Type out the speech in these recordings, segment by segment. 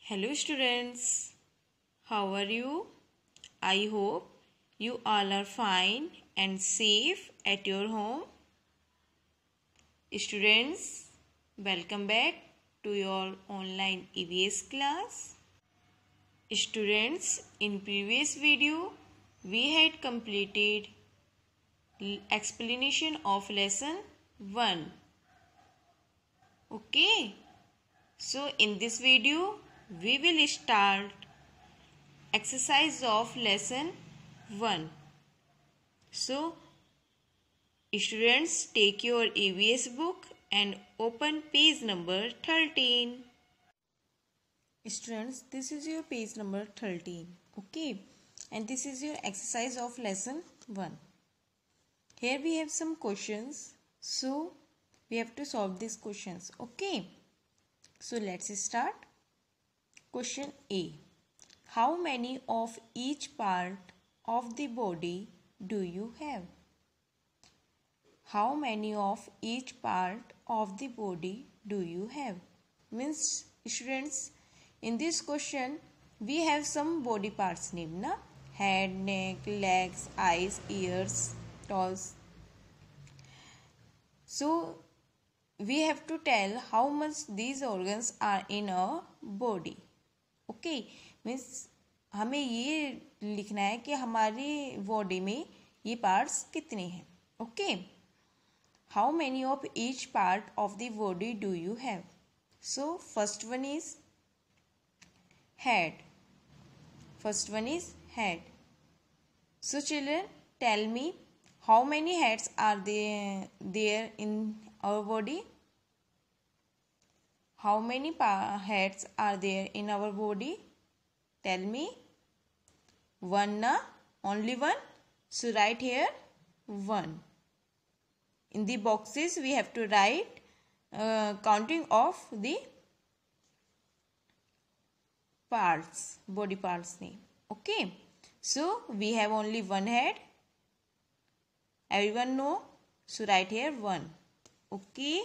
Hello students, how are you? I hope you all are fine and safe at your home. Students, welcome back to your online EVS class. Students, in previous video, we had completed explanation of lesson 1. Okay, so in this video, we will start exercise of lesson 1. So, students, take your EVS book and open page number 13. Students, this is your page number 13. Okay, and this is your exercise of lesson 1. Here we have some questions. So, we have to solve these questions. Okay, so let's start. Question A. How many of each part of the body do you have? How many of each part of the body do you have? Means students, in this question we have some body parts name na? Head, neck, legs, eyes, ears, toes. So we have to tell how much these organs are in our body. Okay means हमें ये लिखना है कि हमारी body में ये parts कितने हैं. Okay, how many of each part of the body do you have? So first one is head. First one is head. So children, tell me how many heads are there in our body? How many heads are there in our body? Tell me. One, na? Only one? So write here 1. In the boxes we have to write counting of the parts, body parts name. Okay. So we have only one head. Everyone know? So write here 1. Okay.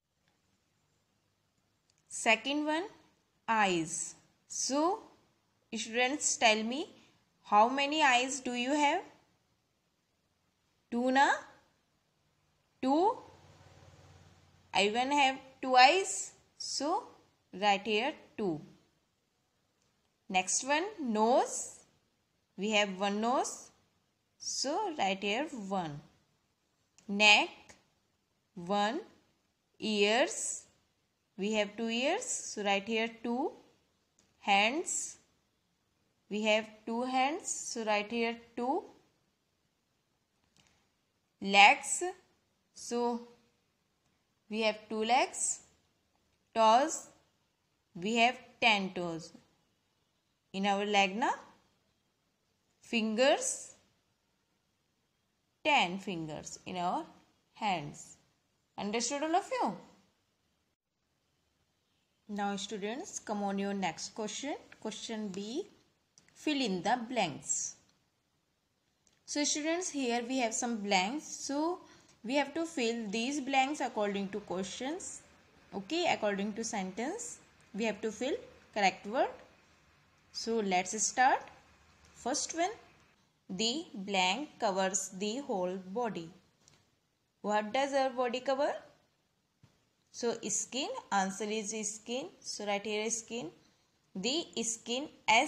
Second one, eyes. So, students, tell me, how many eyes do you have? 2, na? 2. Everyone have 2 eyes. So, write here 2. Next one, nose. We have 1 nose. So, write here 1. Neck, 1. Ears. We have 2 ears, so write here 2. Hands, we have 2 hands, so write here 2. Legs, so we have 2 legs. Toes, we have 10 toes in our leg, na? Fingers, 10 fingers in our hands. Understood all of you? Now students, come on your next question. Question B. Fill in the blanks. So students, here we have some blanks. So we have to fill these blanks according to questions. Okay, according to sentence. We have to fill correct word. So let's start. First one. The blank covers the whole body. What does our body cover? So skin, answer is skin. So write here skin. The skin,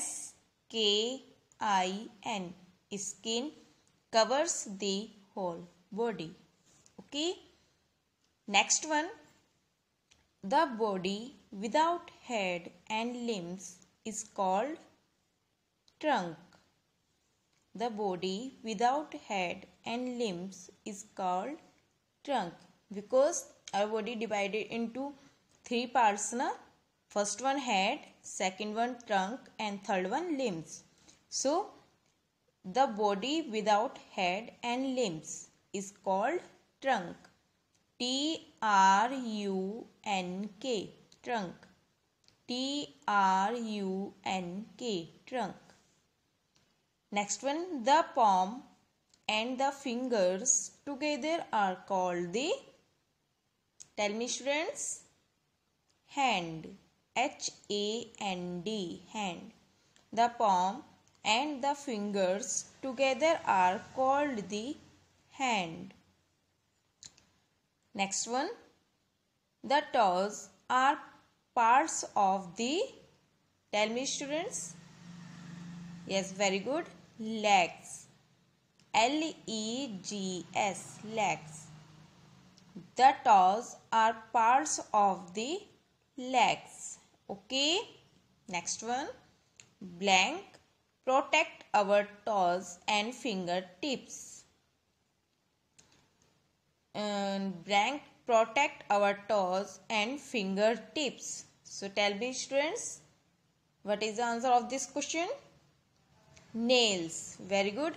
S-K-I-N. Skin covers the whole body. Okay. Next one. The body without head and limbs is called trunk. The body without head and limbs is called trunk because our body divided into 3 parts, na? First one head, second one trunk, and third one limbs. So the body without head and limbs is called trunk. T-R-U-N-K, trunk. T-R-U-N-K, trunk. Next one, the palm and the fingers together are called the, tell me students, hand. H-A-N-D, hand. The palm and the fingers together are called the hand. Next one. The toes are parts of the, tell me students. Yes, very good. Legs. L-E-G-S, legs. The toes are parts of the legs. Okay. Next one. Blank. Protect our toes and fingertips. Blank. Protect our toes and fingertips. So tell me students, what is the answer of this question? Nails. Very good.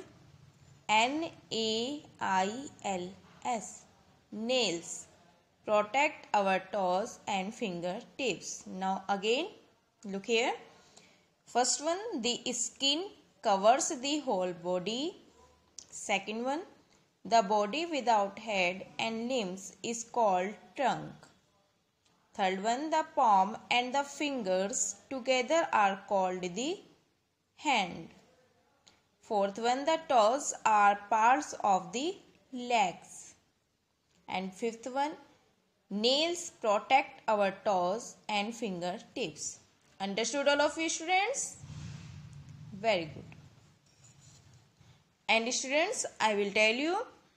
N-A-I-L-S. Nails. Protect our toes and fingertips. Now again, look here. First one, the skin covers the whole body. Second one, the body without head and limbs is called trunk. Third one, the palm and the fingers together are called the hand. Fourth one, the toes are parts of the legs. And fifth one, nails protect our toes and fingertips. Understood all of you students? Very good. And students, I will tell you,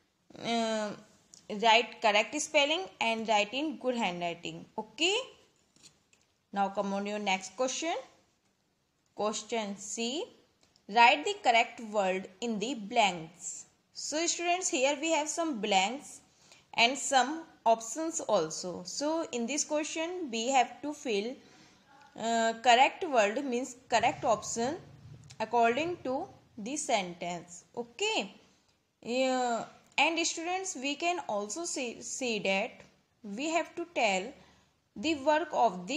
write correct spelling and write in good handwriting. Okay. Now come on your next question. Question C. Write the correct word in the blanks. So students, here we have some blanks and some options also. So in this question we have to fill correct word means correct option according to the sentence. Okay. And students, we can also see that we have to tell the work of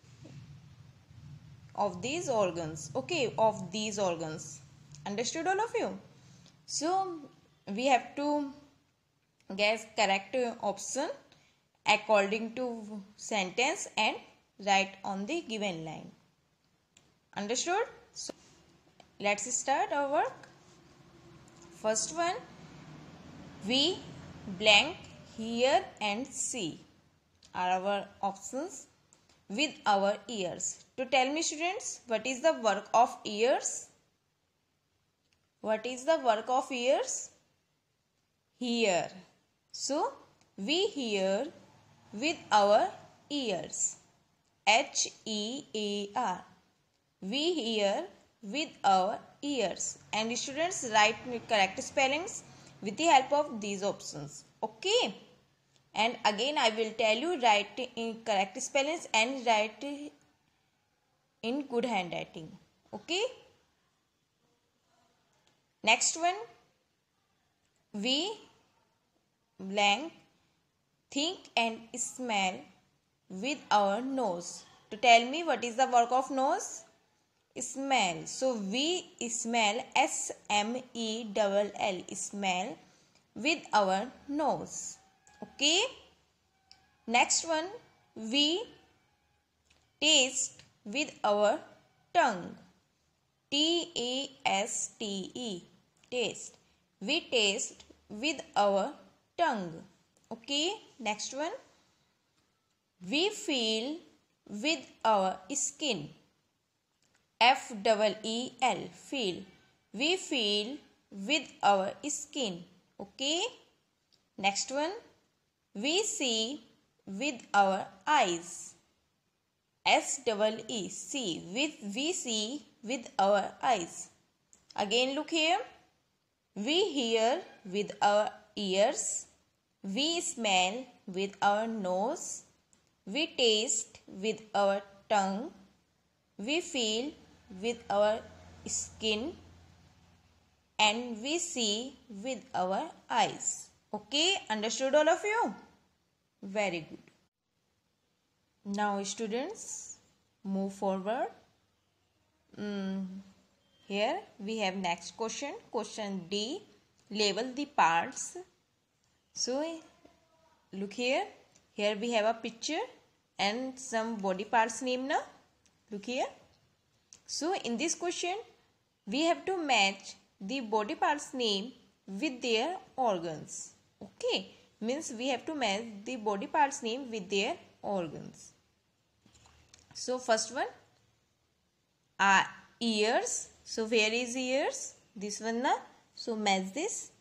these organs. Okay, of these organs. Understood all of you? So we have to guess correct option according to sentence and write on the given line. Understood? So let's start our work. First one, we blank hear and see are our options with our ears. To tell me students, what is the work of ears? What is the work of ears? Hear. So we hear with our ears. H-E-A-R. We hear with our ears. And students, write correct spellings with the help of these options. Okay. And again I will tell you, write in correct spellings and write in good handwriting. Okay. Next one, we blank think and smell with our nose. To tell me what is the work of nose? Smell. So we smell, S-M-E-L-L, smell with our nose. Okay. Next one, we taste with our tongue. T-A-S-T-E, taste. We taste with our tongue. Okay. Next one, we feel with our skin. F-E-E-L, feel. We feel with our skin. Okay. Next one, we see with our eyes. S-E-E, see. We see with our eyes. Again look here. We hear with our ears. We smell with our nose. We taste with our tongue. We feel with our skin. And we see with our eyes. Okay, understood all of you? Very good. Now students, move forward. Here we have next question. Question D. Label the parts. So look here. Here we have a picture and some body parts name na. Look here. So in this question we have to match the body parts name with their organs. Okay, means we have to match the body parts name with their organs. So first one are ears. So where is ears? This one na. So match this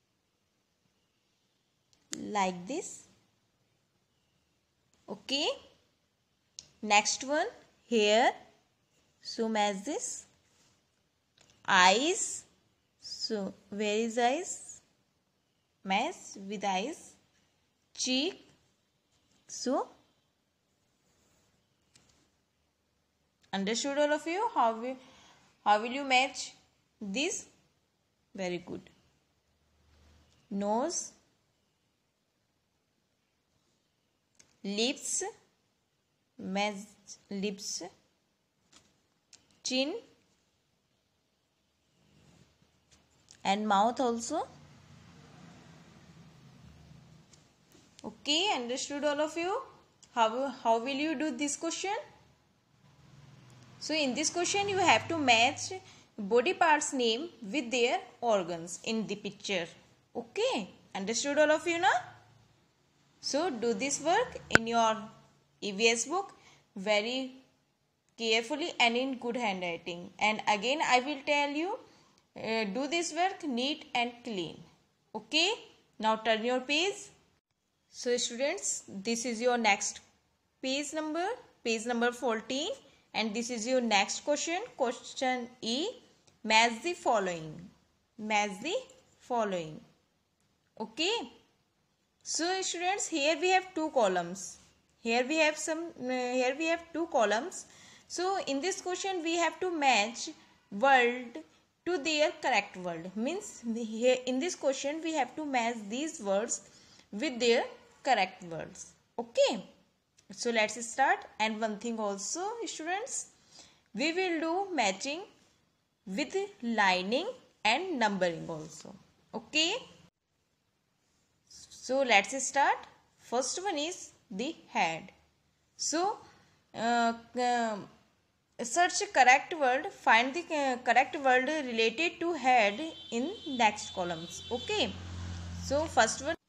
like this. Okay, next one hair. So match this. Eyes. So where is eyes? Match with eyes. Cheek. So understood all of you? How will you match this? Very good. Nose. Lips. Match lips. Chin. And mouth also. Okay, understood all of you? How will you do this question? So in this question you have to match body parts name with their organs in the picture. Okay, understood all of you now? So do this work in your EVS book very carefully and in good handwriting. And again I will tell you, do this work neat and clean. Okay, now turn your page. So students, this is your next page number 14. And this is your next question. Question E. Match the following. Match the following. Okay. So students, here we have two columns. Here we have two columns. So in this question we have to match word to their correct word. Means here in this question we have to match these words with their correct words. Okay. So let's start. And one thing also students, we will do matching with lining and numbering also. Okay. So let's start. First one is the head. So search correct word, find the correct word related to head in next columns. Okay. So first one,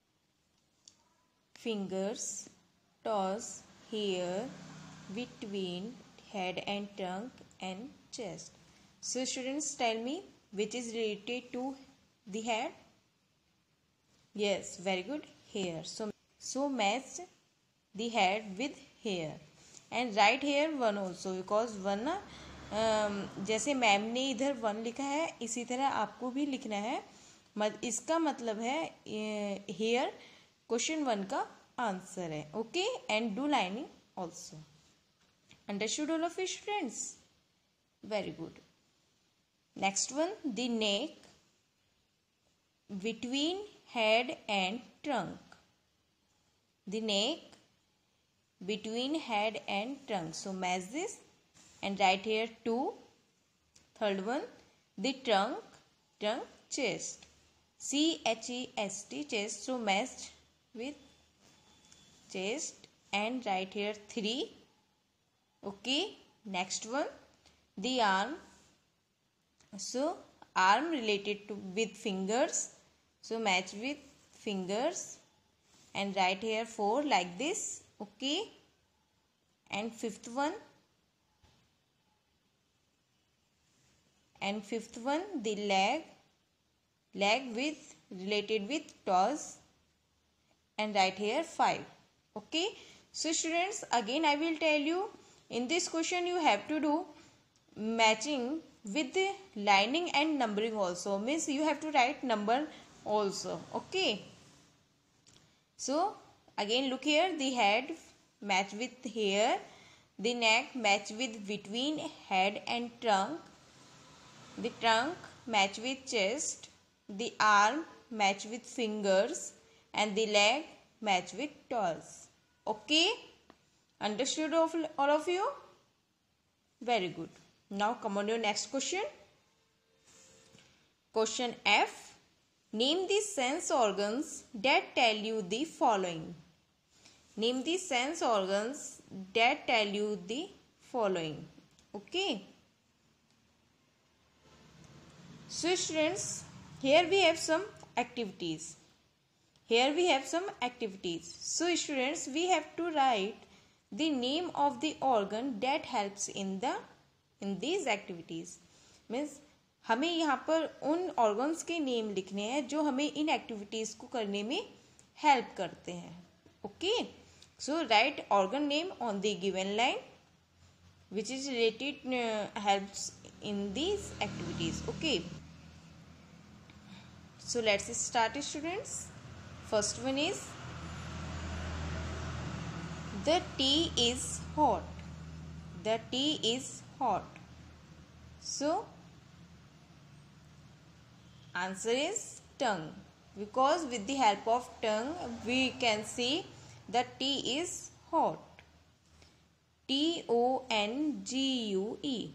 fingers, toes, hair, between head and trunk and chest. So students, tell me which is related to the head. Yes, very good, hair. So match the head with hair and write here one also, because one ना जैसे ma'am ने इधर one लिखा है इसी तरह आपको भी लिखना है. इसका मतलब है हेयर क्वेश्चन वन का आंसर है. Okay, and do lining also. Understood all of you students? Very good. Next one, the neck, between head and trunk. The neck, between head and trunk. So match this and write here 2. Third one, the trunk, chest. chest, chest. So match with chest and write here 3. Okay. Next one, the arm. So arm related to with fingers. So match with fingers and write here 4 like this. Okay. And fifth one, the leg with related with toes and write here 5. Okay. So students, again I will tell you, in this question you have to do matching with the lining and numbering also. Means you have to write number also. Okay. So again look here, the head match with hair, the neck match with between head and trunk, the trunk match with chest, the arm match with fingers and the leg match with toes. Okay, understood all of you? Very good. Now come on your next question. Question F. Name the sense organs that tell you the following. Name the sense organs that tell you the following. Okay. So students, here we have some activities. So students, we have to write the name of the organ that helps in these activities. Means हमें यहाँ पर उन organs के name लिखने हैं जो हमें इन activities को करने में help करते हैं. Okay. So write organ name on the given line which is related helps in these activities. Okay. So let's start, students. First one is the tea is hot. The tea is hot. So answer is tongue, because with the help of tongue we can see that tea is hot. T-O-N-G-U-E.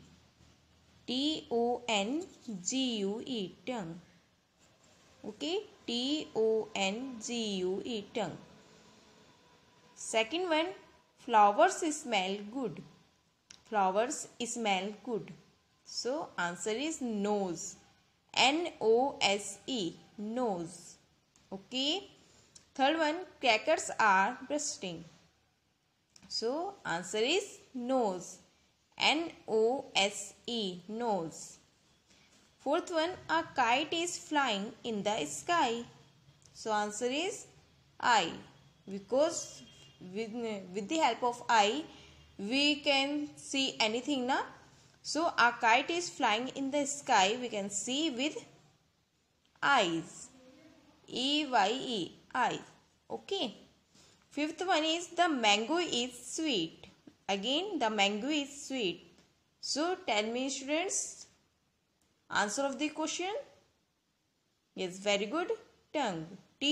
T-O-N-G-U-E, tongue. Okay, T-O-N-G-U-E, tongue. Second one, flowers smell good. Flowers smell good. So answer is nose. N-O-S-E, nose. Okay. Third one, crackers are bursting. So answer is nose. N-O-S-E, nose. Fourth one, a kite is flying in the sky. So answer is eye, because with the help of eye we can see anything na. So a kite is flying in the sky, we can see with eyes. E-Y-E, eyes. Okay. Fifth one is the mango is sweet. Again the mango is sweet. So tell me, students, answer of the question. Yes, very good. Tongue.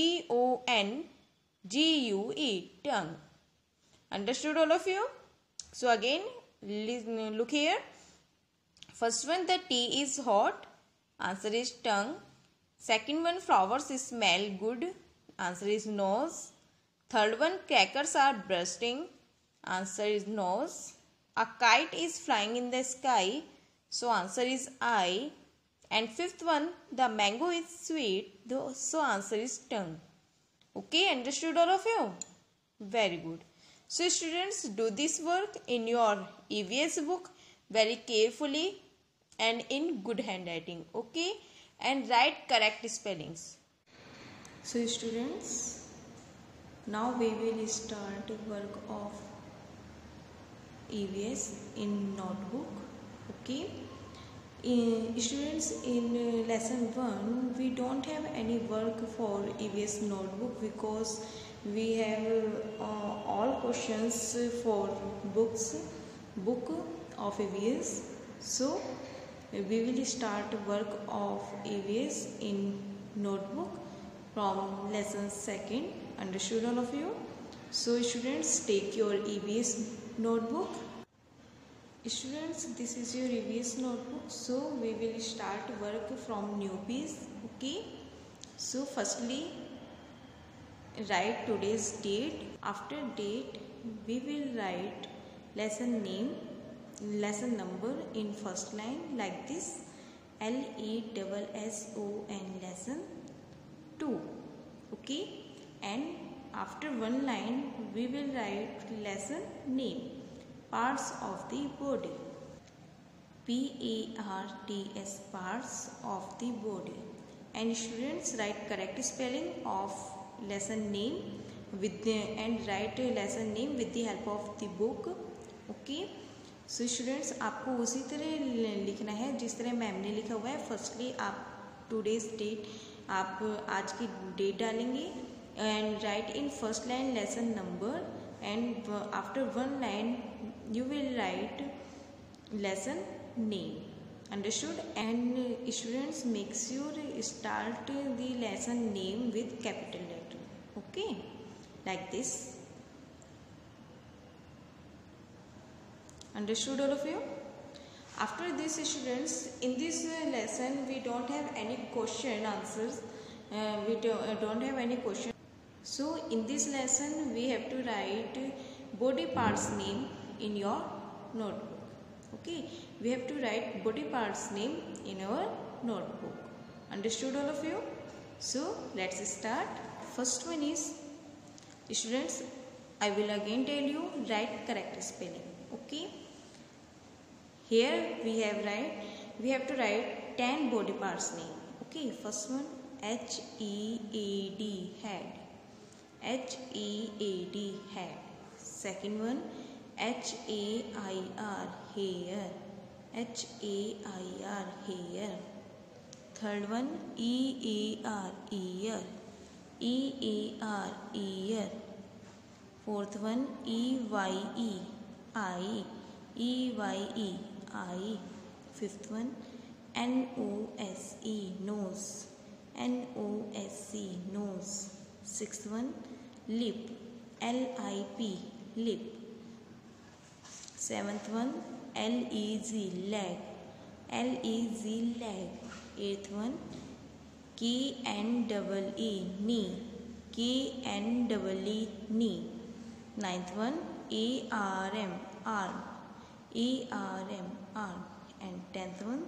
T-O-N-G-U-E, tongue. Understood all of you? So again, look here. First one, the tea is hot. Answer is tongue. Second one, flowers smell good. Answer is nose. Third one, crackers are bursting. Answer is nose. A kite is flying in the sky. So answer is eye. And fifth one, the mango is sweet. So answer is tongue. Okay, understood all of you? Very good. So students, do this work in your EVS book very carefully and in good handwriting. Okay, and write correct spellings. So students, now we will start work of EVS in notebook. Okay. Students, in lesson 1 we don't have any work for EVS notebook because we have all questions for book of EVS. So we will start work of EVS in notebook from lesson 2nd. Understood all of you? So students, take your EVS notebook. Students, this is your EVS notebook. So we will start work from new page. Okay. So firstly, write today's date. After date, we will write lesson name, lesson number in first line like this. LESSON, lesson 2. Okay. And after one line, we will write lesson name, parts of the body. PARTS, parts of the body. And students, write correct spelling of lesson name and write lesson name with the help of the book. Okay. So students, आपको उसी तरह लिखना है जिस तरह ma'am ने लिखा हुआ है. फर्स्टली आप टुडेज डेट, आप आज की डेट डालेंगे and write in first line lesson number, and after one line you will write lesson name. Understood? And students, make sure start the lesson name with capital letter. Okay, like this. Understood all of you? After this, students, in this lesson we don't have any question answers. We don't have any question. So in this lesson we have to write body parts name in your notebook. Okay, we have to write body parts name in our notebook. Understood all of you? So let's start. First one is, students, I will again tell you write correct spelling. Okay, here we have to write 10 body parts name. Okay, first one, HEAD, head. HEAD, head. Second one, HAIR, hair. HAIR, hair. Third one, EAR, ear. EAR, ear. Fourth one, EYE, eye. EYE, eye. Fifth one, NOSE, nose. NOSE, nose. Sixth one, lip. LIP, lip. Seventh one, LEG, leg. LEG, leg. Eighth one, KNEE, knee. KNEE, knee. Ninth one, ARM, arm. ARM, arm. And 10th one,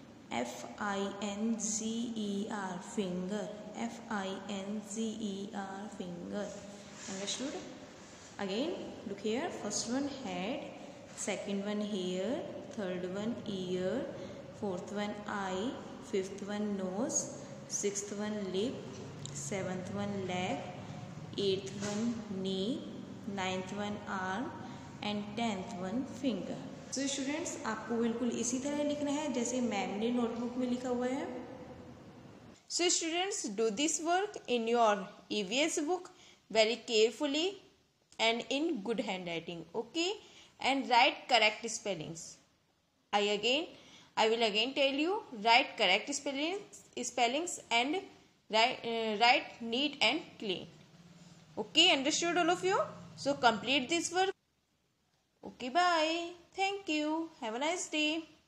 FINGER, finger. FINGER, finger. Understood? Again, look here. First one, head. Second one, hair. Third one, ear. Fourth one, eye. Fifth one, nose. Sixth one, lip. Seventh one, leg. Eighth one, knee. Ninth one, arm. And 10th one, finger. So students, आपको बिल्कुल इसी तरह लिखना है जैसे ma'am ने notebook में लिखा हुआ है. So students, do this work in your EVS book very carefully and in good handwriting. Okay, and write correct spellings. I will again tell you, write correct spellings and write neat and clean. Okay, understood all of you? So complete this work. Okay, bye. Thank you. Have a nice day.